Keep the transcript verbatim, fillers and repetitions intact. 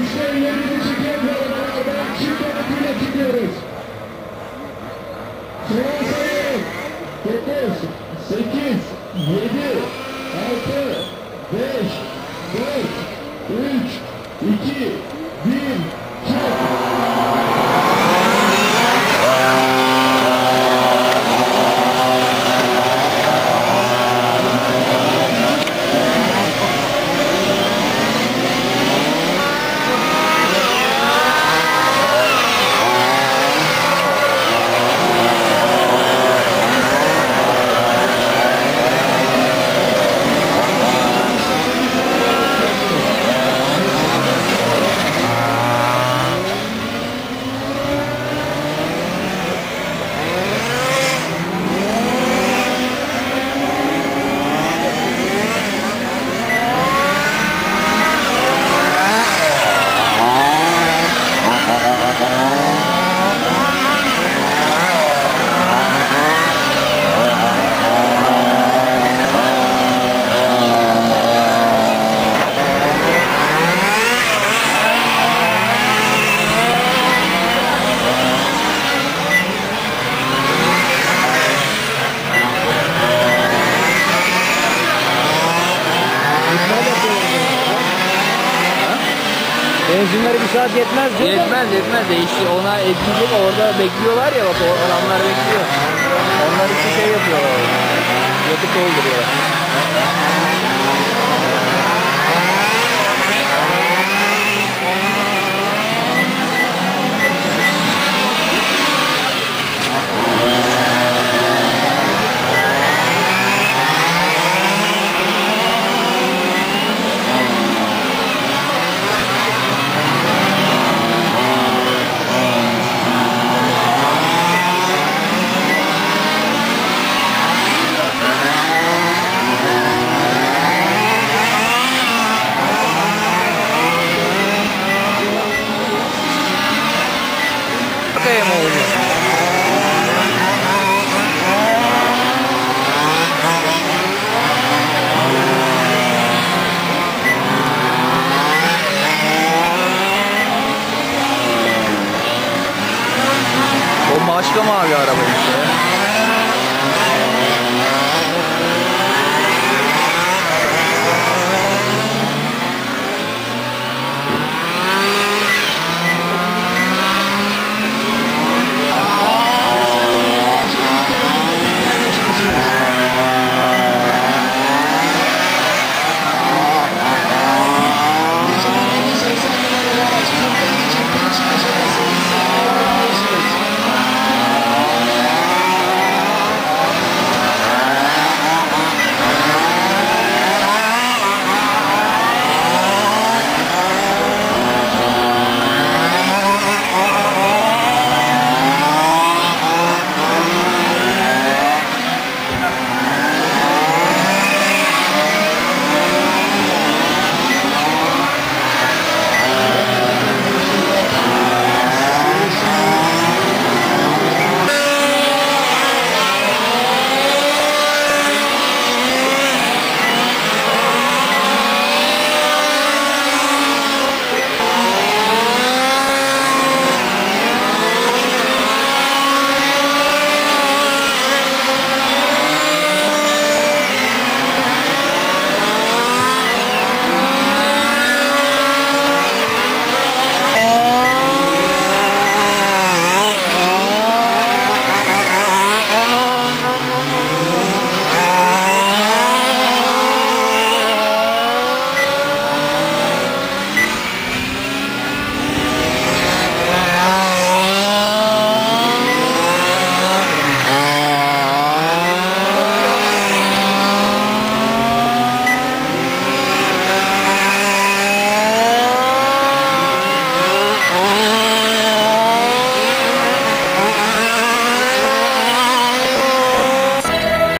İşte yerimizi çekiyoruz. Ben çift kanatıyla gidiyoruz. Sıra sayı. dokuz, sekiz, yedi, altı, beş, dört, üç, iki, bir, çek. Benzinleri bir saat yetmez değil mi? Yetmez yetmez. Değişti. Ona ekleyecek. Orada bekliyorlar ya. Bak o adamlar bekliyor. Onlar için şey yapıyorlar. Yakıt dolduruyor. Bakayım oğlum. O başka mavi araba işte.